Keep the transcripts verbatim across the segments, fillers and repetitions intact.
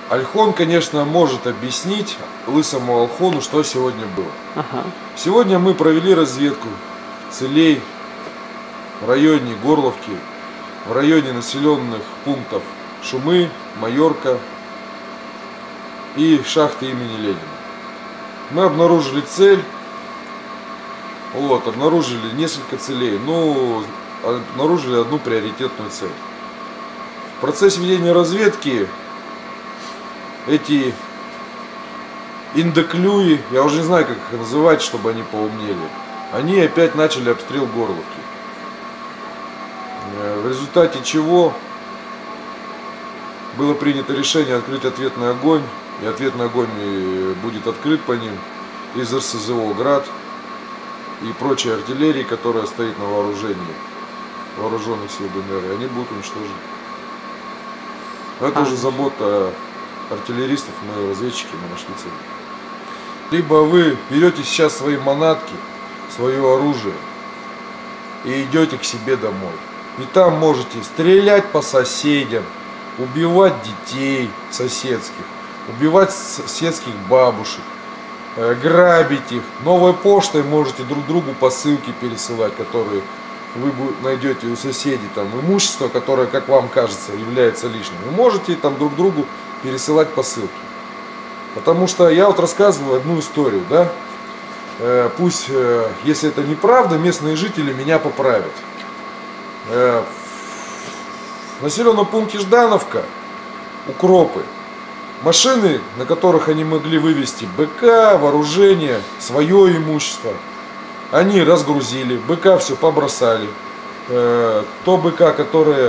Альхон, конечно, может объяснить лысому Алхону, что сегодня было. Ага. Сегодня мы провели разведку целей в районе Горловки, в районе населенных пунктов Шумы, Майорка и шахты имени Ленина. Мы обнаружили цель, вот, обнаружили несколько целей, но обнаружили одну приоритетную цель. В процессе ведения разведки эти индоклюи, я уже не знаю, как их называть, чтобы они поумнели, они опять начали обстрел Горловки. В результате чего было принято решение открыть ответный огонь, и ответный огонь будет открыт по ним из эр эс зэ о «Град» и прочей артиллерии, которая стоит на вооружении вооруженных сил дэ эн эр, и они будут уничтожены. Это уже забота артиллеристов, мы разведчики, мы нашли цель. Либо вы берете сейчас свои манатки, свое оружие и идете к себе домой. И там можете стрелять по соседям, убивать детей соседских, убивать соседских бабушек, грабить их. Новой почтой можете друг другу посылки пересылать, которые вы найдете у соседей, там имущество, которое, как вам кажется, является лишним. Вы можете там друг другу пересылать посылки. Потому что я вот рассказываю одну историю, да, э, пусть, э, если это неправда, местные жители меня поправят. Э, в населенном пункте Ждановка, Укропы, машины, на которых они могли вывезти БК, вооружение, свое имущество, они разгрузили, БК все побросали. Э, то БК, которое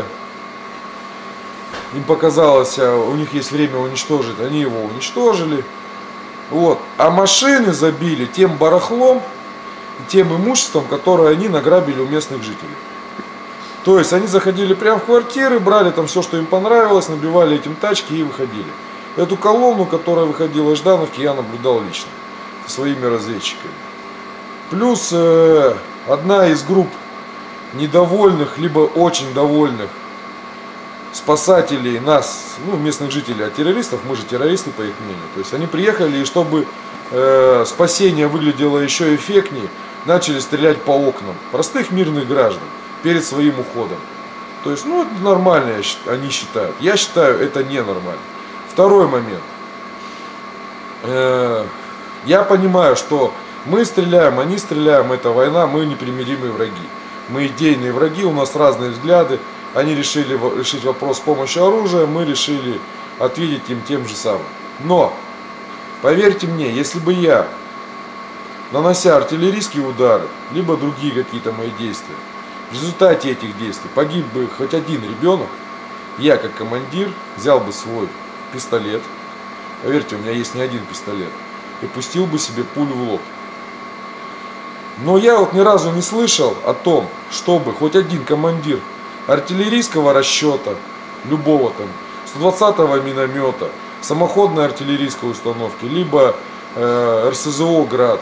им показалось, у них есть время уничтожить, они его уничтожили. Вот. А машины забили тем барахлом, тем имуществом, которое они награбили у местных жителей. То есть они заходили прямо в квартиры, брали там все, что им понравилось, набивали этим тачки и выходили. Эту колонну, которая выходила из Ждановки, я наблюдал лично своими разведчиками. Плюс э, одна из групп недовольных, либо очень довольных спасателей нас, ну, местных жителей, от террористов, мы же террористы, по их мнению. То есть они приехали, и чтобы э, спасение выглядело еще эффектнее, начали стрелять по окнам простых мирных граждан перед своим уходом. То есть, ну, это нормально, они считают. Я считаю, это ненормально. Второй момент. Э, я понимаю, что мы стреляем, они стреляем, это война, мы непримиримые враги. Мы идейные враги, у нас разные взгляды. Они решили решить вопрос с помощью оружия, мы решили ответить им тем же самым. Но, поверьте мне, если бы я, нанося артиллерийские удары, либо другие какие-то мои действия, в результате этих действий погиб бы хоть один ребенок, я как командир взял бы свой пистолет, поверьте, у меня есть не один пистолет, и пустил бы себе пулю в лоб. Но я вот ни разу не слышал о том, чтобы хоть один командир артиллерийского расчета, любого там, сто двадцатого миномета, самоходной артиллерийской установки, либо э, эр эс зэ о «Град»,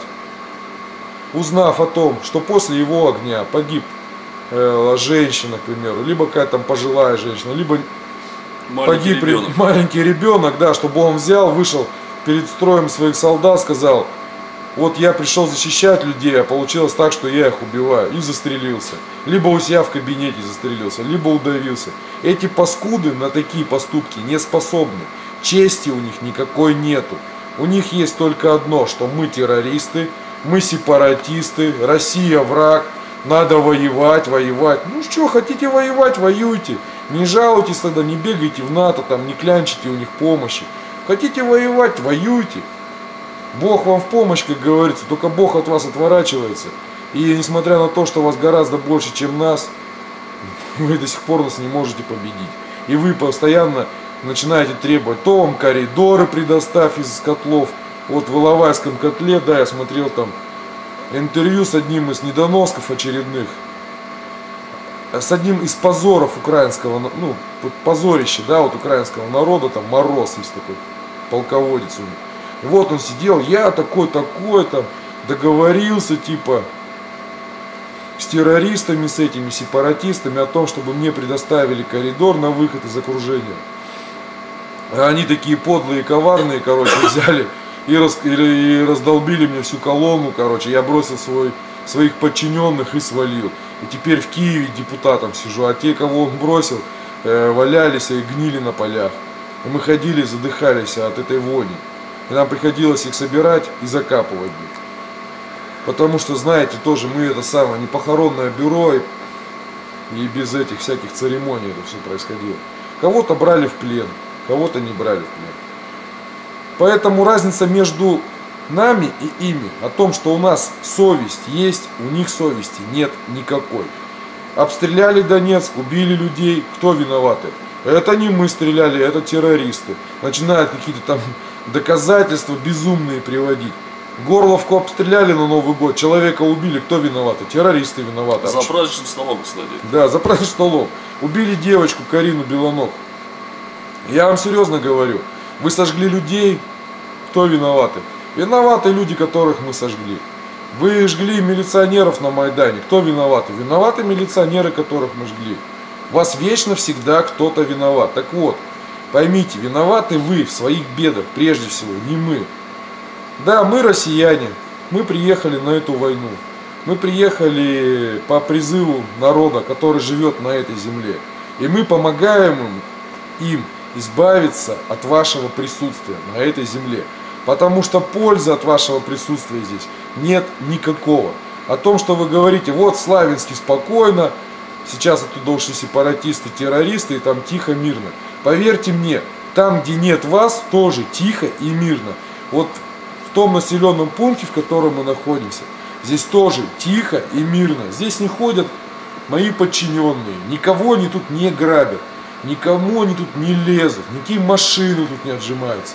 узнав о том, что после его огня погиб э, женщина, к примеру, либо какая-то там пожилая женщина, либо маленький погиб ребенок. маленький ребенок, да, чтобы он взял, вышел перед строем своих солдат, сказал: вот я пришел защищать людей, а получилось так, что я их убиваю, и застрелился. Либо у себя в кабинете застрелился, либо удавился. Эти паскуды на такие поступки не способны. Чести у них никакой нету. У них есть только одно, что мы террористы, мы сепаратисты, Россия враг, надо воевать, воевать. Ну что, хотите воевать, воюйте. Не жалуйтесь тогда, не бегайте в НАТО, там, не клянчите у них помощи. Хотите воевать, воюйте. Бог вам в помощь, как говорится, только Бог от вас отворачивается. И несмотря на то, что вас гораздо больше, чем нас, вы до сих пор нас не можете победить. И вы постоянно начинаете требовать: то вам коридоры предоставь из котлов. Вот в Иловайском котле, да, я смотрел там интервью с одним из недоносков очередных, с одним из позоров украинского, ну, позорище, да, вот украинского народа, там Мороз есть такой, полководец у них. И вот он сидел: я такой-такой, там, договорился, типа, с террористами, с этими сепаратистами о том, чтобы мне предоставили коридор на выход из окружения. А они такие подлые, коварные, короче, взяли и, рас, и раздолбили мне всю колонну, короче. Я бросил свой, своих подчиненных и свалил. И теперь в Киеве депутатом сижу, а те, кого он бросил, э, валялись и гнили на полях. И мы ходили, задыхались от этой вони. И нам приходилось их собирать и закапывать. Потому что, знаете, тоже мы это самое, не похоронное бюро, и, и без этих всяких церемоний это все происходило. Кого-то брали в плен, кого-то не брали в плен. Поэтому разница между нами и ими, о том, что у нас совесть есть, у них совести нет никакой. Обстреляли Донецк, убили людей, кто виноваты? Это не мы стреляли, это террористы. Начинают какие-то там доказательства безумные приводить. Горловку обстреляли на Новый год, человека убили, кто виноват? Террористы виноваты. За праздничным столом, кстати. Да, за праздничным столом. Убили девочку Карину Белоног. Я вам серьезно говорю, вы сожгли людей, кто виноваты? Виноваты люди, которых мы сожгли. Вы жгли милиционеров на Майдане, кто виноваты? Виноваты милиционеры, которых мы жгли. Вас вечно всегда кто-то виноват. Так вот, поймите, виноваты вы в своих бедах, прежде всего, не мы. Да, мы россияне, мы приехали на эту войну. Мы приехали по призыву народа, который живет на этой земле. И мы помогаем им, им избавиться от вашего присутствия на этой земле. Потому что пользы от вашего присутствия здесь нет никакого. О том, что вы говорите, вот в Славянске спокойно, сейчас оттуда ушли сепаратисты, террористы, и там тихо, мирно. Поверьте мне, там, где нет вас, тоже тихо и мирно. Вот в том населенном пункте, в котором мы находимся, здесь тоже тихо и мирно. Здесь не ходят мои подчиненные, никого они тут не грабят, никому они тут не лезут, никакие машины тут не отжимаются.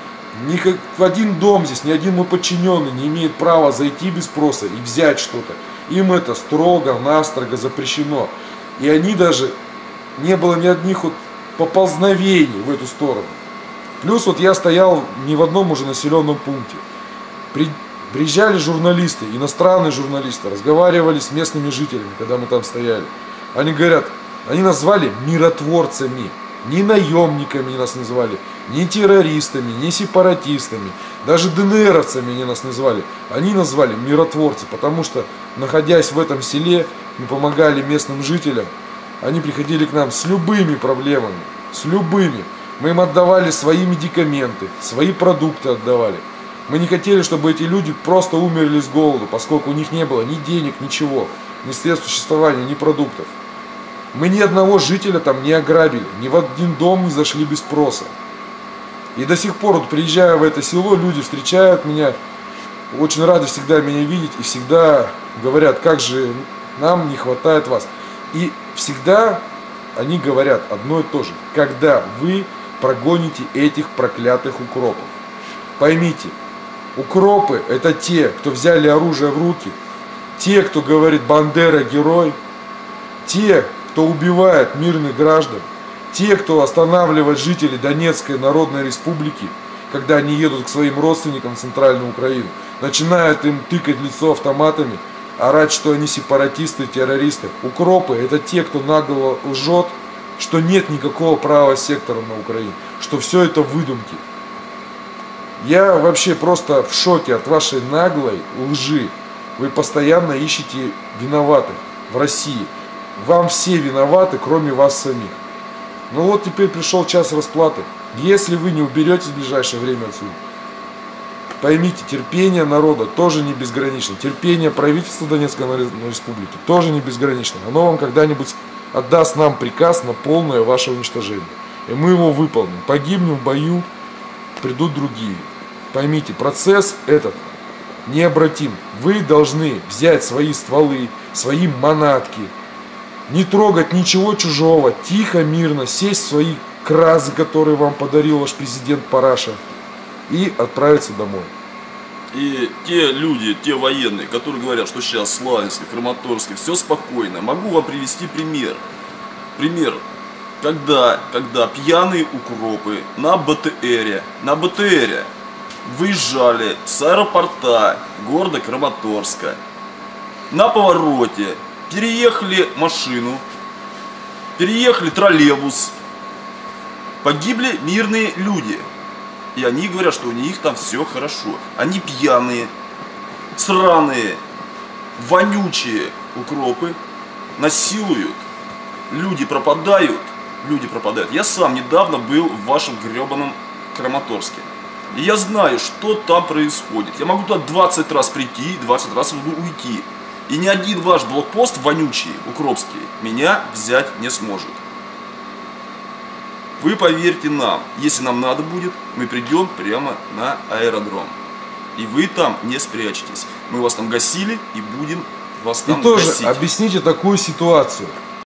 Ни как в один дом здесь ни один мой подчиненный не имеет права зайти без спроса и взять что-то. Им это строго-настрого запрещено. И они даже, не было ни одних вот поползновений в эту сторону. Плюс вот я стоял не в одном уже населенном пункте. При, приезжали журналисты, иностранные журналисты, разговаривали с местными жителями, когда мы там стояли. Они говорят, они назвали миротворцами. Ни наемниками нас назвали, ни террористами, ни сепаратистами, даже ДНРовцами они нас назвали. Они назвали миротворцы, потому что, находясь в этом селе, мы помогали местным жителям. Они приходили к нам с любыми проблемами, с любыми. Мы им отдавали свои медикаменты, свои продукты отдавали. Мы не хотели, чтобы эти люди просто умерли с голоду, поскольку у них не было ни денег, ничего, ни средств существования, ни продуктов. Мы ни одного жителя там не ограбили, ни в один дом не зашли без спроса. И до сих пор, вот, приезжая в это село, люди встречают меня, очень рады всегда меня видеть и всегда говорят, как же нам не хватает вас. И всегда они говорят одно и то же, когда вы прогоните этих проклятых укропов. Поймите, укропы это те, кто взяли оружие в руки, те, кто говорит Бандера герой, те, кто убивает мирных граждан, те, кто останавливает жителей Донецкой Народной Республики, когда они едут к своим родственникам в Центральную Украину, начинают им тыкать лицо автоматами, орать, что они сепаратисты, террористы. Укропы это те, кто нагло лжет, что нет никакого правого сектора на Украине, что все это выдумки. Я вообще просто в шоке от вашей наглой лжи. Вы постоянно ищете виноватых в России. Вам все виноваты, кроме вас самих. Ну вот теперь пришел час расплаты. Если вы не уберетесь в ближайшее время отсюда, поймите, терпение народа тоже не безгранично. Терпение правительства Донецкой Республики тоже не безгранично. Оно вам когда-нибудь отдаст нам приказ на полное ваше уничтожение. И мы его выполним. Погибнем в бою, придут другие. Поймите, процесс этот необратим. Вы должны взять свои стволы, свои манатки, не трогать ничего чужого, тихо, мирно, сесть в свои кразы, которые вам подарил ваш президент Параша, и отправиться домой. И те люди, те военные, которые говорят, что сейчас в Славянске, Краматорске все спокойно, могу вам привести пример. Пример, когда, когда пьяные укропы на БТРе, на БТРе выезжали с аэропорта города Краматорска, на повороте переехали машину, переехали троллейбус, Погибли мирные люди. И они говорят, что у них там все хорошо. Они пьяные, сраные, вонючие укропы, насилуют. Люди пропадают. Люди пропадают. Я сам недавно был в вашем гребаном Краматорске. И я знаю, что там происходит. Я могу туда двадцать раз прийти, двадцать раз уйти. И ни один ваш блокпост вонючий, укропский, меня взять не сможет. Вы поверьте нам, если нам надо будет, мы придем прямо на аэродром. И вы там не спрячетесь. Мы вас там гасили и будем вас там И тоже гасить. объясните такую ситуацию.